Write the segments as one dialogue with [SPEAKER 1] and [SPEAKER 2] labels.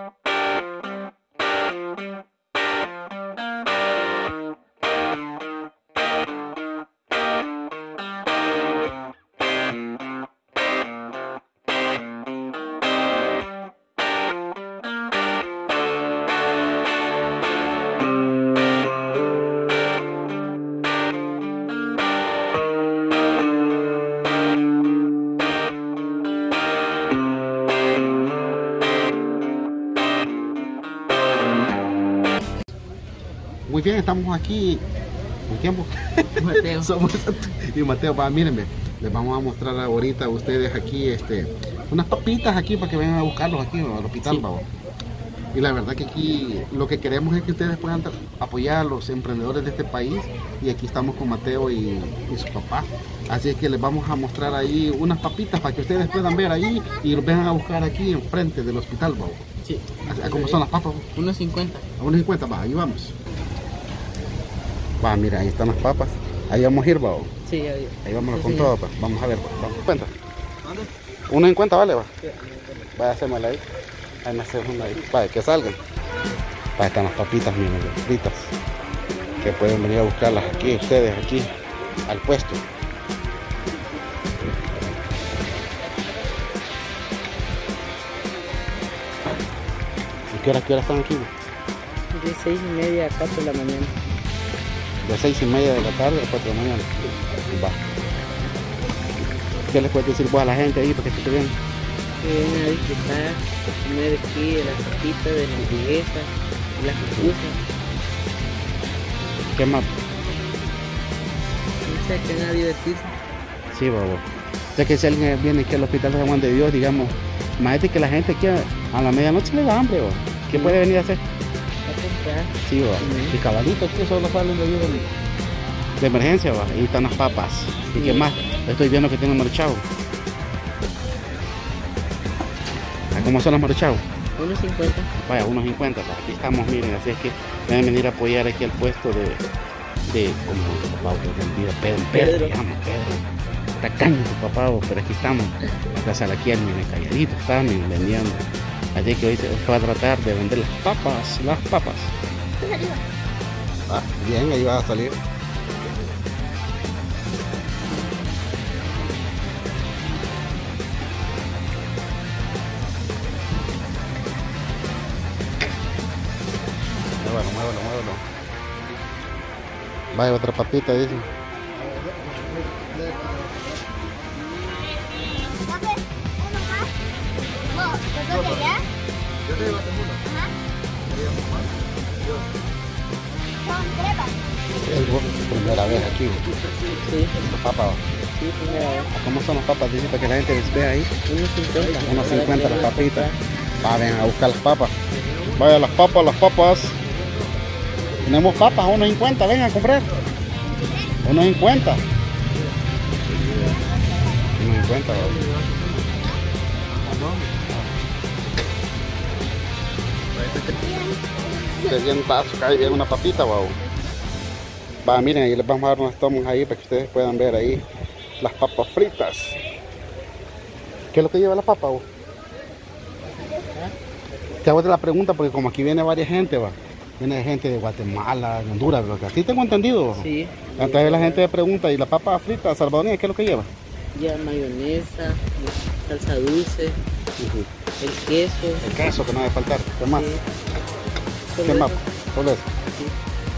[SPEAKER 1] Muy bien, estamos aquí. ¿Con quién?
[SPEAKER 2] Mateo.
[SPEAKER 1] Somos y Mateo, va, mírenme, les vamos a mostrar ahorita a ustedes aquí unas papitas aquí para que vengan a buscarlos aquí al hospital, sí. Y la verdad que aquí lo que queremos es que ustedes puedan apoyar a los emprendedores de este país, y aquí estamos con Mateo y su papá. Así es que les vamos a mostrar ahí unas papitas para que ustedes puedan ver ahí y los vengan a buscar aquí enfrente del hospital, ¿va?
[SPEAKER 2] Sí.
[SPEAKER 1] ¿Cómo son las papas?
[SPEAKER 2] 1.50.
[SPEAKER 1] A 1.50, va, ahí vamos. Va, mira, ahí están las papas. Ahí vamos a ir, va.
[SPEAKER 2] Sí,
[SPEAKER 1] ahí vámonos, sí, con todo, pues. Vamos a ver, va. Vamos, cuenta.
[SPEAKER 2] ¿Dónde?
[SPEAKER 1] 1.50, vale, va.
[SPEAKER 2] Sí.
[SPEAKER 1] Vaya, hacémosla ahí. Ahí me hace una ahí. Vaya, que salgan. Vaya, están las papitas, miren, fritas. Que pueden venir a buscarlas aquí, ustedes, aquí, al puesto. ¿Y qué hora están aquí, va?
[SPEAKER 2] De 6:30 a 4 de la mañana.
[SPEAKER 1] De 6:30 de la tarde a 4 de la mañana. Va. ¿Qué les puedes decir vos a la gente ahí para que se vean?
[SPEAKER 2] Que vengan a disfrutar, a comer aquí de las papitas, de las hamburguesas, de las pupusas.
[SPEAKER 1] ¿Qué más?
[SPEAKER 2] No sé, que vengan a divertirse.
[SPEAKER 1] Sí, babo. O sea que si alguien viene aquí al hospital de San Juan de Dios, digamos, imagínate que la gente aquí a la medianoche le da hambre, babo. ¿Qué puede venir a hacer? Sí, va. Y cabalitos que solo salen de ayuda de emergencia, va. Ahí están las papas. ¿Y qué más? Estoy viendo que tienen marchado. ¿Cómo son los marchados?
[SPEAKER 2] 1.50.
[SPEAKER 1] Vaya, 1.50. Aquí estamos, miren. Así es que deben venir a apoyar aquí al puesto de como Pedro. Está caño tu papá, pero aquí estamos. Gracias aquí al miren, calladito está, miren, vendiendo. Así que hoy se va a tratar de vender las papas. Ah, bien, ahí va a salir. Muévelo. Vaya, otra papita, dice. Es primera vez aquí.
[SPEAKER 2] Sí.
[SPEAKER 1] Papas.
[SPEAKER 2] Sí, primera vez.
[SPEAKER 1] ¿Cómo son las papas? Dice para que la gente les vea ahí.
[SPEAKER 2] 1.50.
[SPEAKER 1] 1.50 las papitas. Vengan a buscar las papas. Vaya, las papas. Tenemos papas, 1.50, vengan a comprar. 1.50. 1.50, que bien vaso, cae bien una papita, wow. Va, miren, ahí les vamos a dar unas tomas ahí para que ustedes puedan ver ahí las papas fritas. ¿Qué es lo que lleva la papa, wow? Te hago la pregunta porque como aquí viene varias gente, va. Viene gente de Guatemala, de Honduras, pero así tengo entendido.
[SPEAKER 2] Sí.
[SPEAKER 1] Entonces la gente me pregunta, ¿y la papa frita salvadoreña qué es lo que lleva?
[SPEAKER 2] Ya mayonesa, salsa dulce, el queso.
[SPEAKER 1] El queso que no debe faltar. ¿Qué más?
[SPEAKER 2] Sí.
[SPEAKER 1] ¿Qué más? Solo eso.
[SPEAKER 2] Sí.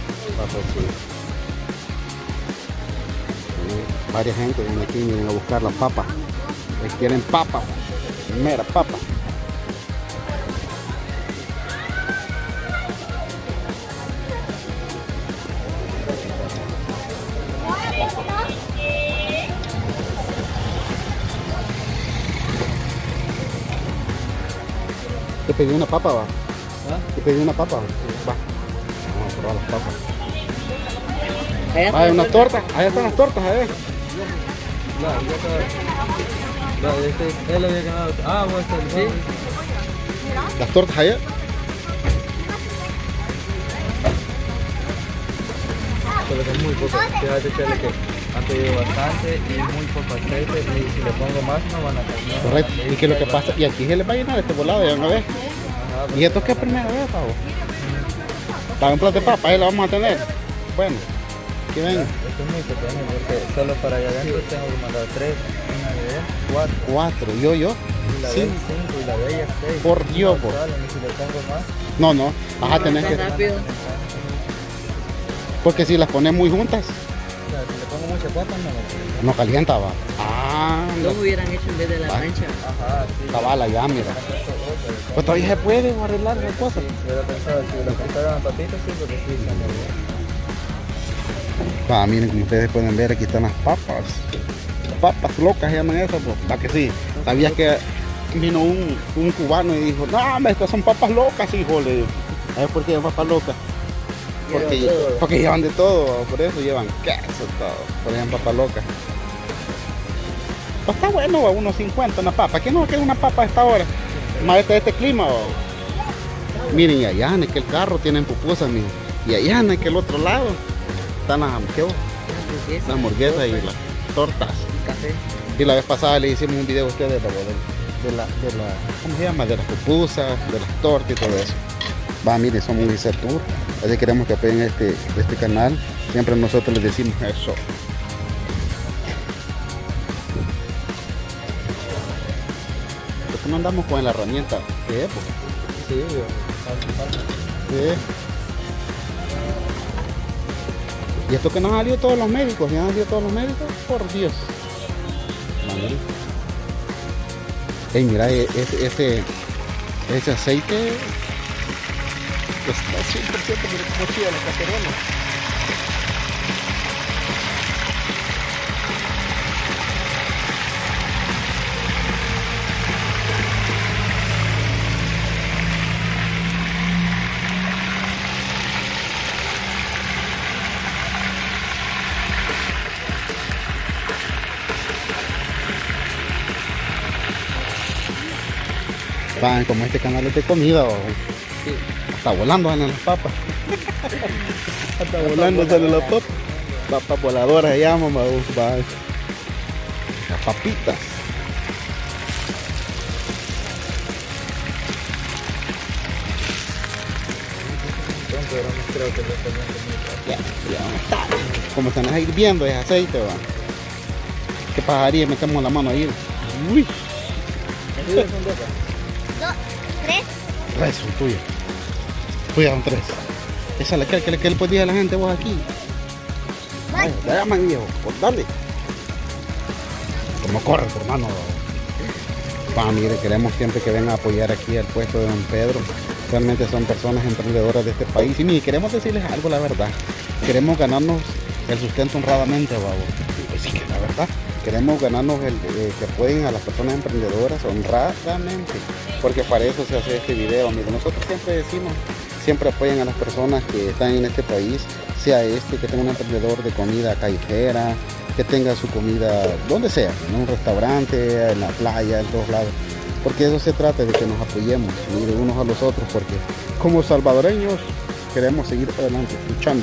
[SPEAKER 1] Varias gente viene aquí, vienen a buscar las papas. Les quieren papas, mera papa. Te pedí una papa, va. Te pedí una papa, va. Vamos a probar las papas. Hay unas tortas, allá están las tortas, a ver.
[SPEAKER 3] Él había ganado. Sí.
[SPEAKER 1] Las tortas allá.
[SPEAKER 3] Pero que es muy poco. Fíjate que han pedido bastante y muy poco aceite. Y si le pongo más no van a comer.
[SPEAKER 1] Correcto. ¿Y qué es lo que pasa? Y aquí se les va a llenar este volado, ya van a ver. ¿Y esto qué primera vez, pavo? Para un plato de papa, ahí lo vamos a tener. Bueno, aquí venga.
[SPEAKER 3] Esto es muy pequeño porque solo para allá adentro tengo que mandar 3, una de ellas, 4.
[SPEAKER 1] 4, yo.
[SPEAKER 3] Y la de
[SPEAKER 1] Sí.
[SPEAKER 3] 5 y la de ella 6.
[SPEAKER 1] Por Dios, po.
[SPEAKER 3] Y si le pongo más,
[SPEAKER 1] No, vas a tener
[SPEAKER 2] Está
[SPEAKER 1] que...
[SPEAKER 2] rápido.
[SPEAKER 1] Porque si las pones muy juntas,
[SPEAKER 3] o sea, si le pongo mucha papa, no.
[SPEAKER 1] no calienta, va. Ah,
[SPEAKER 2] ¿Cómo hubieran hecho en vez de la
[SPEAKER 1] Va.
[SPEAKER 2] mancha?
[SPEAKER 3] Ajá, sí.
[SPEAKER 1] cabala ya, mira. Pues todavía se puede arreglar las cosas.
[SPEAKER 3] Sí, hubiera pensado si las preparaban papitas, sí, porque sí, están muy bien.
[SPEAKER 1] Miren, como ustedes pueden ver, aquí están las papas. Papas locas se llaman esas, pues. ¿Va que sí? ¿Sabías que vino un cubano y dijo, no, hombre, estas son papas locas, hijo? Le digo, ¿sabes por qué llevan papas locas? Porque llevan de todo, por eso llevan queso, todo. Por eso llevan papas locas. Pues está bueno, a unos 50 una papa. ¿Qué no que es una papa a esta hora? Más este clima. Miren, y allá en aquel carro tienen pupusas, miren. Y allá en aquel otro lado están las hamburguesas y las tortas.
[SPEAKER 2] Café.
[SPEAKER 1] Y la vez pasada le hicimos un video a ustedes de la ¿cómo se llama? De las pupusas, de las tortas y todo eso. Miren, somos un Tour. Así queremos que apoyen este canal. Siempre nosotros les decimos eso. ¿Por qué no andamos con la herramienta? ¿Qué es?
[SPEAKER 3] Sí, falta.
[SPEAKER 1] Sí. Y esto que nos han salido todos los médicos, ya han salido todos los médicos, por Dios. Ey, mira, ese aceite está 100%, mira cómo chida la cacerola. Como este canal es de comida,
[SPEAKER 2] Sí.
[SPEAKER 1] hasta volando salen las papas. Hasta volando salen las papas. Papas voladoras se llaman, las papitas.
[SPEAKER 3] Entonces, ahora no creo que lo estén viendo muy
[SPEAKER 1] Ya vamos a estar. Como se nos va hirviendo ese aceite, va. ¿Qué pasaría? Metemos la mano ahí. Uy,
[SPEAKER 3] rápido. ¿Son de acá?
[SPEAKER 4] 2, 3.
[SPEAKER 1] 3 son tuyos. Tuyas son 3. Esa es la que le puedes decir a la gente vos aquí. Vaya, dale, man, viejo, pues dale. Como corre tu hermano. Mire, queremos siempre que vengan a apoyar aquí al puesto de Don Pedro. Realmente son personas emprendedoras de este país. Y mire, queremos decirles algo, la verdad. Queremos ganarnos el sustento honradamente, babo. Pues sí, que la verdad. Queremos ganarnos el que apoyen a las personas emprendedoras honradamente. Porque para eso se hace este video. Mire, nosotros siempre decimos, siempre apoyen a las personas que están en este país. Sea que tenga un emprendedor de comida callejera, que tenga su comida donde sea, en un restaurante, en la playa, en todos lados. Porque eso se trata, de que nos apoyemos, mire, unos a los otros, porque como salvadoreños queremos seguir adelante, luchando.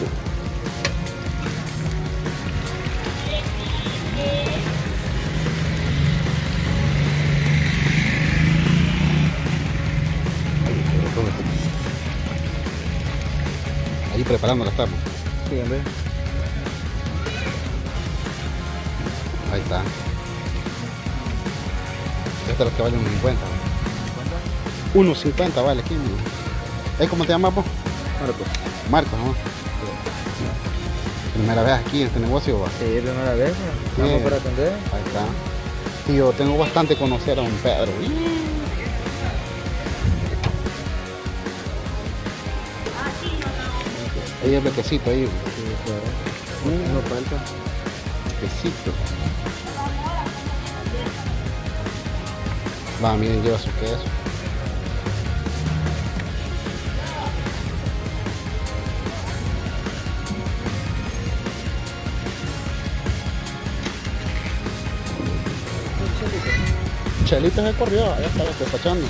[SPEAKER 1] Ahí preparando la estamos.
[SPEAKER 3] Sí, hombre.
[SPEAKER 1] Ahí está. Esta es la que vale 1.50. 1.50 vale aquí. ¿Cómo te llamas vos?
[SPEAKER 3] Marcos.
[SPEAKER 1] Marcos, ¿no? Primera vez aquí en este negocio, ¿va?
[SPEAKER 3] Sí, primera vez.
[SPEAKER 1] Sí.
[SPEAKER 3] Vamos para atender.
[SPEAKER 1] Ahí está. Sí, yo tengo bastante conocer a Don Pedro. Ahí el quesito ahí.
[SPEAKER 3] Sí, claro. No falta.
[SPEAKER 1] Quesito. Va, miren, lleva su queso. Chelita se corrió, ya estaba despachando.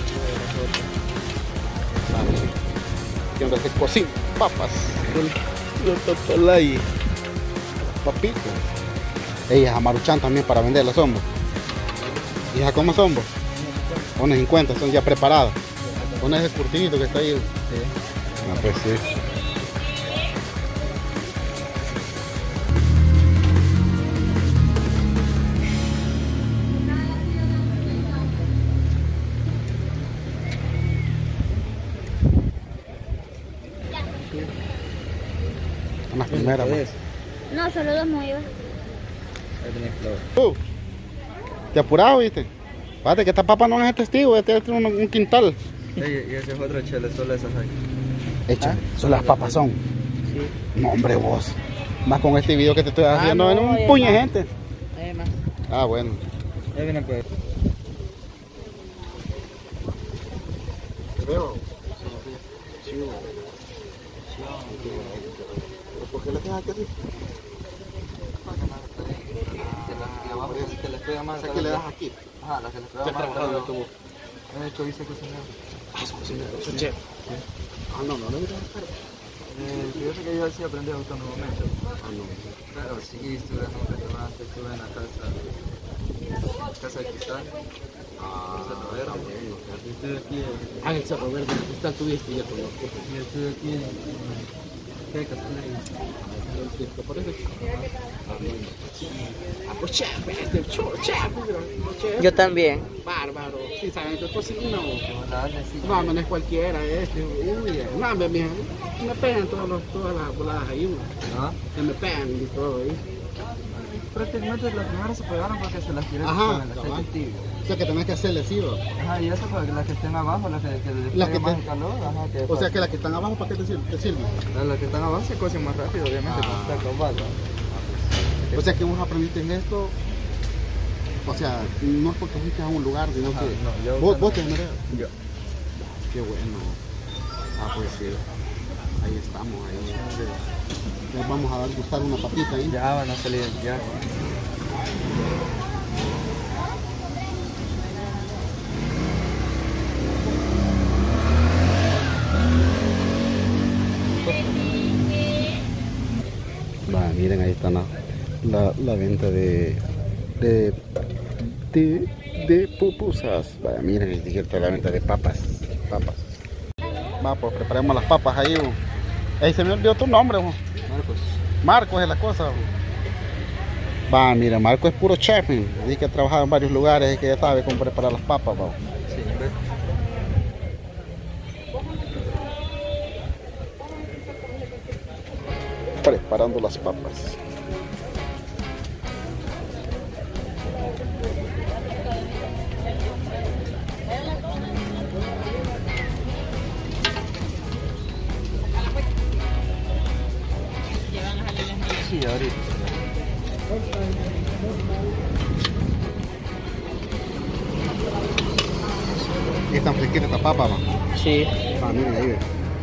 [SPEAKER 1] Va, miren. Siempre se cocina papas. Los totolay. Papitas. Ellas a Maruchan también para venderlas somos. ¿Y a cómo somos? Unas 50 son ya preparadas. Con ese curtidito que está ahí.
[SPEAKER 3] Sí.
[SPEAKER 1] Ah, pues sí. En las primeras.
[SPEAKER 3] ¿Ves?
[SPEAKER 4] No, solo 2 nuevas.
[SPEAKER 3] Ahí tenés clavo.
[SPEAKER 1] Te apurado, viste. Fíjate que esta papa no es el testigo, este es un quintal.
[SPEAKER 3] Y ese es otro chile, solo esas hay.
[SPEAKER 1] Echa, son las papas son.
[SPEAKER 2] Sí.
[SPEAKER 1] No, hombre, vos. Más con este video que te estoy haciendo,
[SPEAKER 2] no,
[SPEAKER 1] en un
[SPEAKER 2] hay
[SPEAKER 1] puño de
[SPEAKER 2] más.
[SPEAKER 1] gente.
[SPEAKER 2] Además,
[SPEAKER 1] Ah, bueno.
[SPEAKER 3] Ya viene pues.
[SPEAKER 1] Creo. ¿Por qué le dejas aquí así?
[SPEAKER 3] Que les pega más.
[SPEAKER 1] O sea, que le das aquí.
[SPEAKER 3] Ajá, las que les pega
[SPEAKER 1] ¿Qué
[SPEAKER 3] más.
[SPEAKER 1] trabajador tuvo?
[SPEAKER 3] De hecho, hice cocinero.
[SPEAKER 1] Es cocinero, es chef. Ah, no, no, no me trabajar.
[SPEAKER 3] Fíjate que yo así aprendí a gustar un momento.
[SPEAKER 1] Ah, no.
[SPEAKER 3] Claro, sí, estuve en un restaurante, estuve en la casa de cristal. Cerro Verde. Y estuve aquí
[SPEAKER 1] Ah, el Cerro Verde, el cristal tuviste y ya te lo
[SPEAKER 3] y estuve aquí en Texas.
[SPEAKER 1] ¿Te parece? Ah, pues chef, este chef.
[SPEAKER 2] yo también.
[SPEAKER 1] Bárbaro. Sí, saben que cocina.
[SPEAKER 3] La sí.
[SPEAKER 1] No, no es cualquiera, uy, no, hombre, mija, me pegan todas las voladas ahí,
[SPEAKER 3] ¿Ah?
[SPEAKER 1] que me pegan y todo ahí.
[SPEAKER 3] Prácticamente las primeras se pegaron porque se las tiré
[SPEAKER 1] Ajá,
[SPEAKER 3] con el aceite
[SPEAKER 1] cabal.
[SPEAKER 3] tibio.
[SPEAKER 1] O sea que tenés que hacerle así, ¿no?
[SPEAKER 3] Ajá, y eso para que las que estén abajo, las que les
[SPEAKER 1] Las
[SPEAKER 3] pegue
[SPEAKER 1] que
[SPEAKER 3] más
[SPEAKER 1] te-
[SPEAKER 3] el calor, ajá, que
[SPEAKER 1] O sea que las que están abajo, ¿para qué te sirven?
[SPEAKER 3] las que están abajo se cocen más rápido, obviamente, con esta cobal, ¿no?
[SPEAKER 1] O sea que vos aprendiste esto, o sea, no es porque fuiste a un lugar, sino
[SPEAKER 3] Ajá,
[SPEAKER 1] que
[SPEAKER 3] no, yo
[SPEAKER 1] vos
[SPEAKER 3] también.
[SPEAKER 1] te generas.
[SPEAKER 3] Yo.
[SPEAKER 1] Qué bueno. Ah, pues sí, ahí estamos, ahí. Les vamos a dar gustar una papita ahí.
[SPEAKER 3] Ya van a salir, ya.
[SPEAKER 1] Va, miren, ahí está la venta de pupusas. Va, miren, ahí está la venta de papas. Va, pues preparemos las papas ahí. Ahí se me olvidó tu nombre, bo.
[SPEAKER 3] Marcos.
[SPEAKER 1] Marcos es la cosa. Bo. Va, mira, Marcos es puro chef. Dice que ha trabajado en varios lugares y que ya sabe cómo preparar las papas. Bo.
[SPEAKER 3] Sí, ve.
[SPEAKER 1] Preparando las papas.
[SPEAKER 3] Sí, ahorita.
[SPEAKER 1] Y están fresquitas estas papas. Bo.
[SPEAKER 2] Sí.
[SPEAKER 1] Ah, miren ahí. Ve.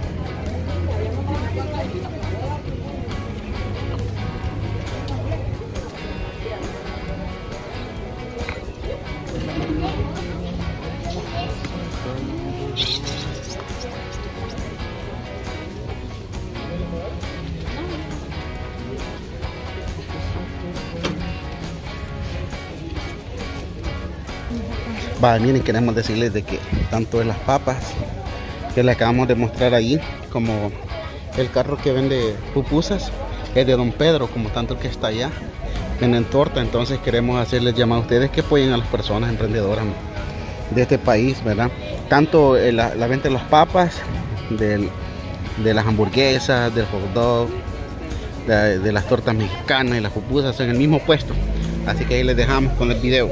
[SPEAKER 1] Va, miren, queremos decirles de que tanto de las papas que le acabamos de mostrar ahí, como el carro que vende pupusas, es de Don Pedro, como tanto el que está allá, venden torta. Entonces queremos hacerles llamar a ustedes que apoyen a las personas emprendedoras de este país, ¿verdad? Tanto la venta de las papas, de las hamburguesas, del hot dog, de las tortas mexicanas y las pupusas en el mismo puesto. Así que ahí les dejamos con el video.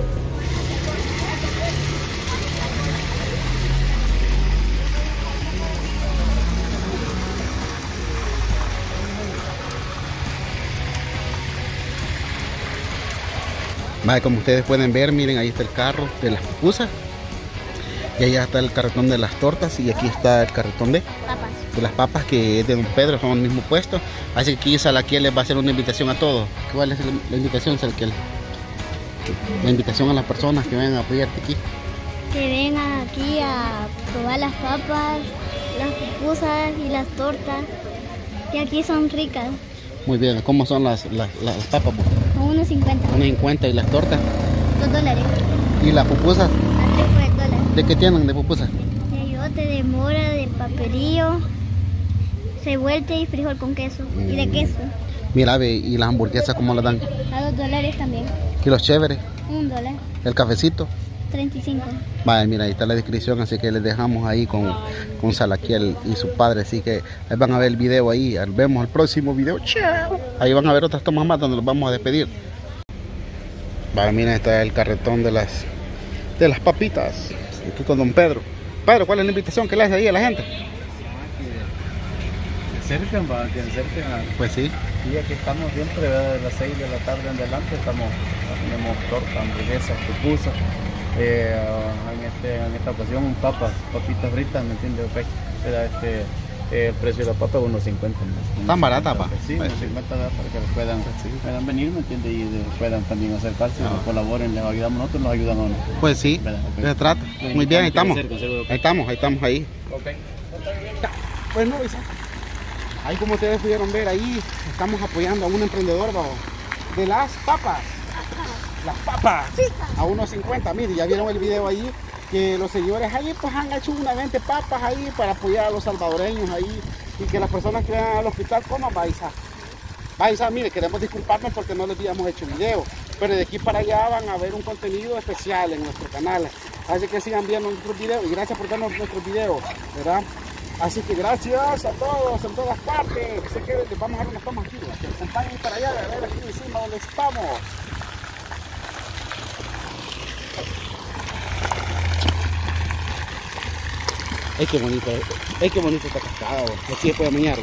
[SPEAKER 1] Vale, como ustedes pueden ver, miren, ahí está el carro de las pupusas. Y allá está el carretón de las tortas. Y aquí está el carretón de
[SPEAKER 4] Papas.
[SPEAKER 1] las papas, que es de Don Pedro, son el mismo puesto. Así que aquí Salaquiel les va a hacer una invitación a todos. ¿Cuál es la invitación, Salaquiel? La invitación a las personas que vengan a apoyarte aquí.
[SPEAKER 4] Que vengan aquí a probar las papas, las pupusas y las tortas, que aquí son ricas.
[SPEAKER 1] Muy bien, ¿cómo son las papas?
[SPEAKER 4] Son 1.50.
[SPEAKER 1] 1.50 y las tortas.
[SPEAKER 4] $2.
[SPEAKER 1] ¿Y las pupusas?
[SPEAKER 4] A 3 por el dólar.
[SPEAKER 1] ¿De qué tienen de pupusas?
[SPEAKER 4] De eyote, tomate, de mora, de papelillo, revuelta y frijol con queso y de queso.
[SPEAKER 1] Mira, ve, ¿y las hamburguesas cómo las dan?
[SPEAKER 4] A $2 también.
[SPEAKER 1] ¿Y los chéveres?
[SPEAKER 4] $1.
[SPEAKER 1] ¿El cafecito?
[SPEAKER 4] 35.
[SPEAKER 1] Vale, mira, ahí está la descripción, así que les dejamos ahí con Salaquiel y su padre, así que ahí van a ver el video ahí, vemos el próximo video, chao. Ahí van a ver otras tomas más donde los vamos a despedir. Vale, mira, está el carretón de las papitas, aquí con don Pedro. Pedro, ¿cuál es la invitación que le hace ahí a la gente?
[SPEAKER 3] Que se acerquen a...
[SPEAKER 1] Pues sí.
[SPEAKER 3] Y aquí estamos siempre, ¿verdad? De las 6 de la tarde en adelante, tenemos torta, hamburguesas, pupusas. En esta ocasión papitas fritas, ¿me entiendes? El precio de la papa es unos 50.
[SPEAKER 1] ¿Tan barata, pa?
[SPEAKER 3] Sí, unos 50 para que puedan venir, ¿me entiendes? Y puedan también acercarse, nos colaboren, les ayudamos nosotros, nos ayudan a nosotros.
[SPEAKER 1] Pues sí, se trata. Muy bien, ahí estamos. Ahí.
[SPEAKER 3] Ok.
[SPEAKER 1] Bueno, ahí como ustedes pudieron ver, ahí estamos apoyando a un emprendedor de las papas. Las papas a unos 50, mire, ya vieron el video ahí que los señores ahí pues han hecho una venta de papas ahí para apoyar a los salvadoreños ahí y que las personas que vayan al hospital coman Baiza, mire, queremos disculparnos porque no les habíamos hecho video, pero de aquí para allá van a ver un contenido especial en nuestro canal, así que sigan viendo nuestros videos y gracias por vernos nuestros videos, ¿verdad? Así que gracias a todos en todas partes, se queden, les vamos a dar unas tomas aquí, acompañen para allá, a ver aquí encima donde estamos. Ay, qué bonito esta cascada, aquí se puede bañar.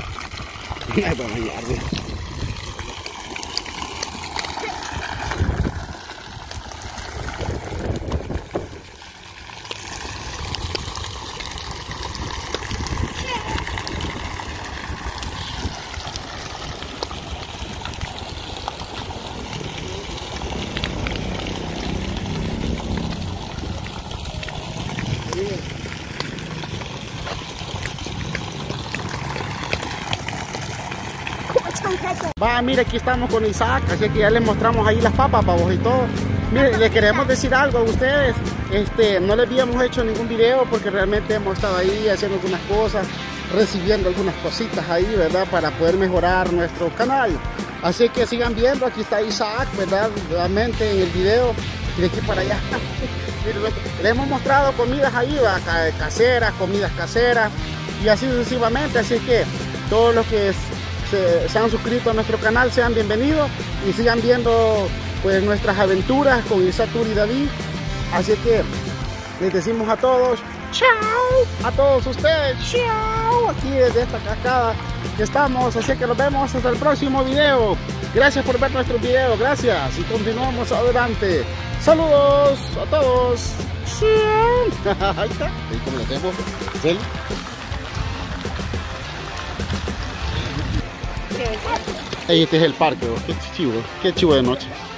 [SPEAKER 1] Va, mire, aquí estamos con Isaac, así que ya les mostramos ahí las papas, pavos y todo. Mire, les queremos decir algo a ustedes. No les habíamos hecho ningún video porque realmente hemos estado ahí haciendo algunas cosas, recibiendo algunas cositas ahí, ¿verdad? Para poder mejorar nuestro canal. Así que sigan viendo, aquí está Isaac, ¿verdad? Realmente en el video, de aquí para allá. Les hemos mostrado comidas ahí, caseras, comidas caseras y así sucesivamente. Así que todos los que se han suscrito a nuestro canal sean bienvenidos y sigan viendo pues nuestras aventuras con Isaac y David. Así que les decimos a todos chao, a todos ustedes chao, aquí desde esta cascada que estamos. Así que nos vemos hasta el próximo video. Gracias por ver nuestros videos, gracias y continuamos adelante. Saludos a todos. Ahí está, ahí como lo tenemos. Este es el parque, qué chivo de noche.